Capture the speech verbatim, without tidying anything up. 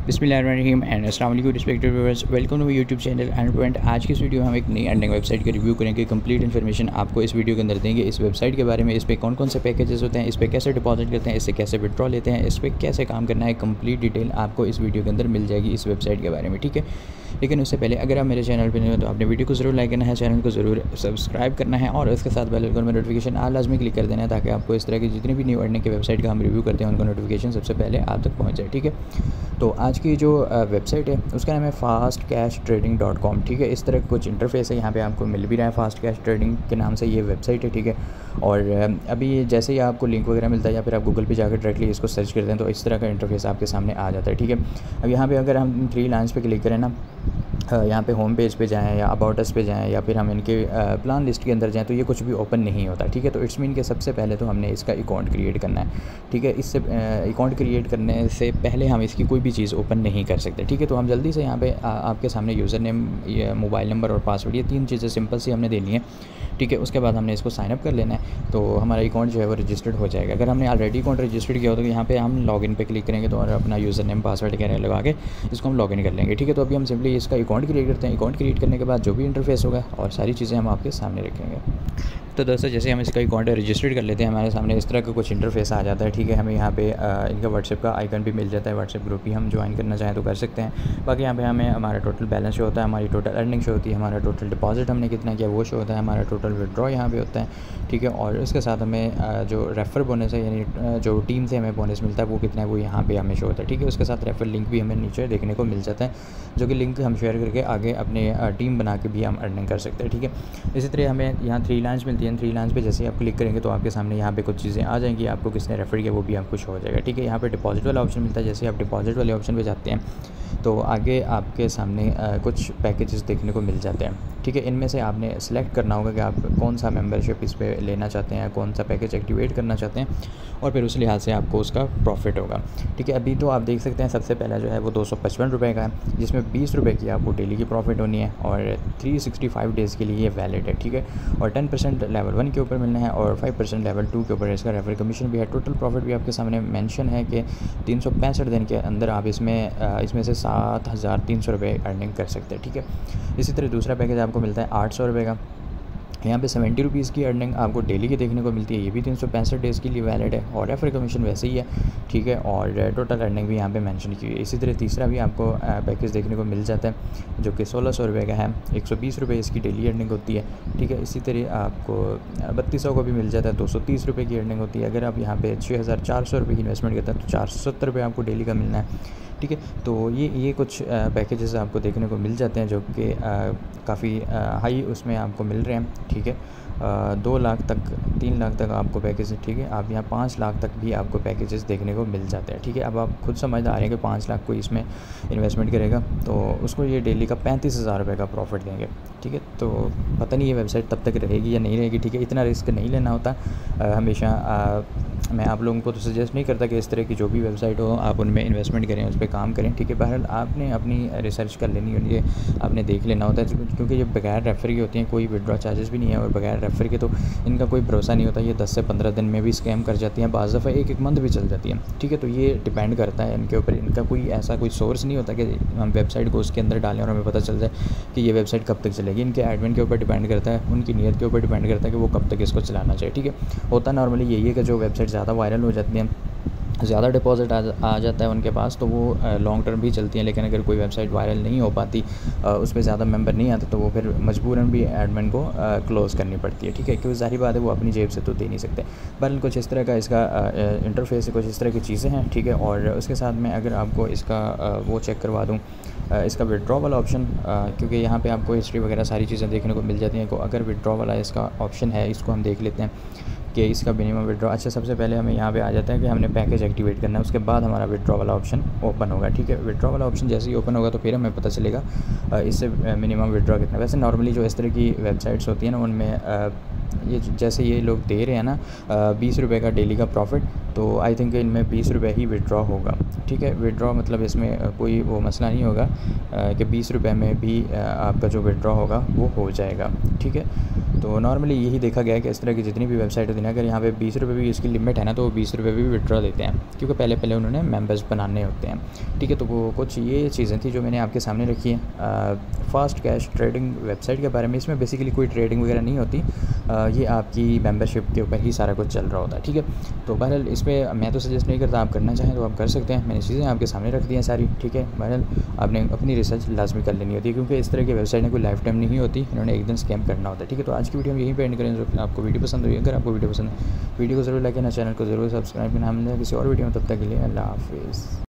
बिस्मिल्लाहिर्रहमानिर्रहीम एंड अस्सलाम वालेकुम respected viewers, welcome to YouTube channel earn point. आज की इस वीडियो में हम एक नई अर्निंग वेबसाइट का रिव्यू करेंगे। कंप्लीट इन्फॉर्मेशन आपको इस वीडियो के अंदर देंगे इस वेबसाइट के बारे में। इस पर कौन कौन से पैकेजेस होते हैं, इस पर कैसे डिपॉजिट करते हैं, इससे कैसे विड्रॉ लेते हैं, इस पर कैसे काम करना है, कंप्लीट डिटेल आपको इस वीडियो के अंदर मिल जाएगी इस वेबसाइट के बारे में, ठीक है। लेकिन उससे पहले अगर आप मेरे चैनल पर नहीं हो तो आपने वीडियो को ज़रूर लाइक करना है, चैनल को ज़रूर सब्सक्राइब करना है और उसके साथ बेल आइकन में नोटिफिकेशन आल लाजमी क्लिक कर देना है ताकि आपको इस तरह की जितनी भी न्यू अर्निंग की वेबसाइट का हम रिव्यू करते हैं उनका नोटिफिकेशन सबसे पहले आप तक पहुँच जाए, ठीक है। तो आज की जो वेबसाइट है उसका नाम है fast cash trading dot com, ठीक है। इस तरह का कुछ इंटरफेस है, यहाँ पे आपको मिल भी रहा है फास्ट कैश ट्रेडिंग के नाम से ये वेबसाइट है, ठीक है। और अभी जैसे ही आपको लिंक वगैरह मिलता है या फिर आप गूगल पे जाकर डायरेक्टली इसको सर्च करते हैं तो इस तरह का इंटरफेस आपके सामने आ जाता है, ठीक है। अब यहाँ पे अगर हम थ्री लाइन्स पे क्लिक करें ना, यहाँ पे होम पेज पे जाएँ या अबाउट अस पे जाएँ या फिर हम इनके प्लान लिस्ट के अंदर जाएँ तो ये कुछ भी ओपन नहीं होता, ठीक है। तो इट्स मीन के सबसे पहले तो हमने इसका अकाउंट क्रिएट करना है, ठीक है। इससे अकाउंट क्रिएट करने से पहले हम इसकी कोई भी चीज़ ओपन नहीं कर सकते, ठीक है। तो हम जल्दी से यहाँ पे आ, आपके सामने यूज़र नेम, मोबाइल नंबर और पासवर्ड, ये तीन चीज़ें सिंपल सी हमने देनी है, ठीक है। उसके बाद हमने इसको साइन अप कर लेना है तो हमारा अकाउंट जो है वो रजिस्टर्ड हो जाएगा। अगर हमने ऑलरेडी अकाउंट रजिस्टर्ड किया हो तो यहाँ पे हम लॉगिन पे क्लिक करेंगे तो और अपना यूज़र नेम पासवर्ड वगैरह लगा के इसको हम लॉगिन कर लेंगे, ठीक है। तो अभी हम सिंपली इसका अकाउंट क्रिएट करते हैं। अकाउंट क्रिएट करने के बाद जो भी इंटरफेस होगा और सारी चीज़ें हम आपके सामने रखेंगे। तो दोस्तों जैसे हम इसका अकाउंट रजिस्टर्ड कर लेते हैं हमारे सामने इस तरह का कुछ इंटरफेस आ जाता है, ठीक है। हमें यहाँ पे इनका व्हाट्सएप का आइकन भी मिल जाता है, व्हाट्सएप ग्रुप भी हम ज्वाइन करना चाहें तो कर सकते हैं। बाकी यहाँ पे हमें हमारा टोटल बैलेंस शो होता है, हमारी टोटल अर्निंग शो होती है, हमारा टोटल डिपॉजिट हमने कितना किया वो शो होता है, हमारा टोटल विड्रॉ यहाँ पे होता है, ठीक है। और इसके साथ हमें जो रेफ़र बोनस है यानी जो टीम से हमें बोनस मिलता है वो कितना है वो यहाँ पे हमें शो होता है, ठीक है। उसके साथ रेफ़र लिंक भी हमें नीचे देखने को मिल जाता है जो कि लिंक हम शेयर करके आगे अपने टीम बना के भी हम अर्निंग कर सकते हैं, ठीक है। इसी तरह हमें यहाँ थ्री लाइन्स मिलती हैं, थ्री लाइन्स पे जैसे आप क्लिक करेंगे तो आपके सामने यहाँ पे कुछ चीज़ें आ जाएंगी, आपको किसने रेफ़र किया वो भी आपको शो हो जाएगा, ठीक है। यहाँ पे डिपॉजिट वाला ऑप्शन मिलता है, जैसे आप डिपॉजिट वाले ऑप्शन पे जाते हैं तो आगे आपके सामने आ, कुछ पैकेजेस देखने को मिल जाते हैं, ठीक है। इनमें से आपने सेलेक्ट करना होगा कि आप कौन सा मेंबरशिप इस पे लेना चाहते हैं, कौन सा पैकेज एक्टिवेट करना चाहते हैं और फिर उस लिहाज से आपको उसका प्रॉफिट होगा, ठीक है। अभी तो आप देख सकते हैं सबसे पहला जो है वो दो सौ पचपन रुपये का है जिसमें बीस रुपये की आपको डेली की प्रॉफिट होनी है और थ्री सिक्सटी फाइव डेज़ के लिए ये वैलिड है, ठीक है। और टेन परसेंट लेवल वन के ऊपर मिलना है और फाइव परसेंट लेवल टू के ऊपर इसका रेफर कमीशन भी है। टोटल प्रॉफिट भी आपके सामने मेंशन है कि तीन सौ पैंसठ दिन के अंदर आप इसमें इसमें से सात हज़ार तीन सौ रुपये अर्निंग कर सकते हैं, ठीक है। इसी तरह दूसरा पैकेज आपको मिलता है आठ सौ रुपये का, यहाँ पे सेवेंटी रुपीज़ की अर्निंग आपको डेली की देखने को मिलती है, ये भी तीन सौ पैंसठ डेज़ के लिए वैलिड है और रेफर कमीशन वैसे ही है, ठीक है। और टोटल अर्निंग भी यहाँ पे मेंशन की हुई है। इसी तरह तीसरा भी आपको पैकेज देखने को मिल जाता है जो कि सोलह सौ रुपये का है, एक सौ बीस रुपये इसकी डेली अर्निंग होती है, ठीक है। इसी तरह आपको बत्तीस सौ को भी मिल जाता है, दो सौ तीस रुपये की अर्निंग होती है। अगर आप यहाँ पे छः हज़ार चार सौ रुपये की इन्वेस्टमेंट करते हैं तो चार सौ सत्तर रुपये आपको डेली का मिलना है, ठीक है। तो ये ये कुछ पैकेजेस आपको देखने को मिल जाते हैं जो कि काफ़ी हाई उसमें आपको मिल रहे हैं, ठीक है। दो लाख तक, तीन लाख तक आपको पैकेज, ठीक है। आप यहाँ पाँच लाख तक भी आपको पैकेजेस देखने को मिल जाते हैं, ठीक है। अब आप खुद समझदार आ रहे हैं कि पाँच लाख कोई इसमें इन्वेस्टमेंट करेगा तो उसको ये डेली का पैंतीस हज़ार रुपये का प्रॉफिट देंगे, ठीक है। तो पता नहीं ये वेबसाइट तब तक रहेगी या नहीं रहेगी, ठीक है। इतना रिस्क नहीं लेना होता आ, हमेशा आ, मैं आप लोगों को तो सजेस्ट नहीं करता कि इस तरह की जो भी वेबसाइट हो आप उनमें इन्वेस्टमेंट करें, उस पर काम करें, ठीक है। बहरहाल आपने अपनी रिसर्च कर लेनी होती है, आपने देख लेना होता है क्योंकि ये बगैर रेफर की होती हैं, कोई विड्रॉ चार्जेस भी नहीं है और बगैर रेफर के तो इनका कोई भरोसा नहीं होता, ये दस से पंद्रह दिन में भी स्कैम कर जाती हैं, बाज़ दफ़ा एक एक मंथ भी चल जाती है, ठीक है। तो ये डिपेंड करता है इनके ऊपर, इनका कोई ऐसा कोई सोर्स नहीं होता कि हम वेबसाइट को उसके अंदर डालें और हमें पता चल जाए कि ये वेबसाइट कब तक चलेगी। इनके एडमिन के ऊपर डिपेंड करता है, उनकी नीयत के ऊपर डिपेंड करता है कि वो कब तक इसको चलाना चाहिए, ठीक है। होता नॉर्मली यही है कि जो वेबसाइट ज़्यादा वायरल हो जाती हैं, ज़्यादा डिपॉजिट आ, आ जाता है उनके पास तो वो लॉन्ग टर्म भी चलती हैं, लेकिन अगर कोई वेबसाइट वायरल नहीं हो पाती, उस पर ज़्यादा मेंबर नहीं आते तो वो फिर मजबूरन भी एडमिन को क्लोज़ करनी पड़ती है, ठीक है। क्योंकि ज़ाहिर बात है वो अपनी जेब से तो दे नहीं सकते। बहरहाल कुछ इस तरह का इसका इंटरफेस है, कुछ इस तरह की चीज़ें हैं, ठीक है। और उसके साथ में अगर आपको इसका वो चेक करवा दूँ, इसका विड्रॉ वाला ऑप्शन, क्योंकि यहाँ पे आपको हिस्ट्री वगैरह सारी चीज़ें देखने को मिल जाती हैं। तो अगर विड्रॉ वाला इसका ऑप्शन है इसको हम देख लेते हैं कि इसका मिनिमम विड्रॉ। अच्छा, सबसे पहले हमें यहाँ पे आ जाता है कि हमने पैकेज एक्टिवेट करना है, उसके बाद हमारा विड्रॉ वाला ऑप्शन ओपन होगा, ठीक है। विड्रॉ वाला ऑप्शन जैसे ही ओपन होगा तो फिर हमें पता चलेगा इससे मिनिमम विड्रॉ कितना। वैसे नॉर्मली जो इस तरह की वेबसाइट्स होती हैं ना उनमें ये जैसे ये लोग दे रहे हैं ना बीस रुपये का डेली का प्रॉफिट, तो आई थिंक इनमें बीस रुपये ही विड्रॉ होगा। ठीक है, विड्रॉ मतलब इसमें कोई वो मसला नहीं होगा कि बीस रुपये में भी आपका जो विड्रॉ होगा वो हो जाएगा। ठीक है, तो नॉर्मली यही देखा गया है कि इस तरह की जितनी भी वेबसाइट होती है, अगर यहाँ पे बीस रुपये भी इसकी लिमिट है ना, तो वो बीस रुपये भी विड्रॉ देते हैं, क्योंकि पहले पहले उन्होंने मेंबर्स बनाने होते हैं। ठीक है, तो वो कुछ ये चीज़ें थी जो मैंने आपके सामने रखी हैं फास्ट कैश ट्रेडिंग वेबसाइट के बारे में। इसमें बेसिकली कोई ट्रेडिंग वगैरह नहीं होती, आ, ये आपकी मेंबरशिप के ऊपर ही सारा कुछ चल रहा होता है। ठीक है, तो बहरहाल इसमें मैं तो सजेस्ट नहीं करता, आप करना चाहें तो आप कर सकते हैं। मैंने चीज़ें आपके सामने रख दी हैं सारी। ठीक है, बहरहाल आपने अपनी रिसर्च लाजमी कर लेनी होती है, क्योंकि इस तरह की वेबसाइटें कोई लाइफ टाइम नहीं होती, इन्होंने एक दिन स्कैम करना होता है। ठीक है, तो आज की वीडियो हम यहीं पे एंड करें। जो आपको वीडियो पसंद हुई, अगर आपको वीडियो पसंद है वीडियो को ज़रूर लाइक करना, चैनल को ज़रूर सब्सक्राइब करना। हम किसी और वीडियो में, तब तक के लिए अल्लाह हाफिज़।